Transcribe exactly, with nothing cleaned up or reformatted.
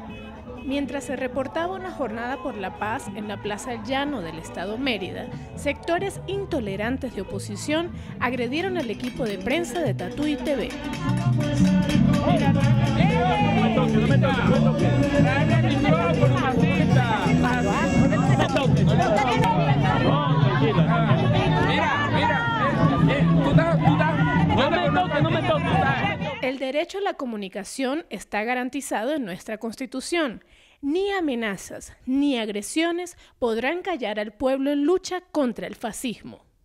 Mientras se reportaba una jornada por la paz en la Plaza El Llano del estado Mérida, sectores intolerantes de oposición agredieron al equipo de prensa de Tatuí T V. El derecho a la comunicación está garantizado en nuestra Constitución. Ni amenazas ni agresiones podrán callar al pueblo en lucha contra el fascismo.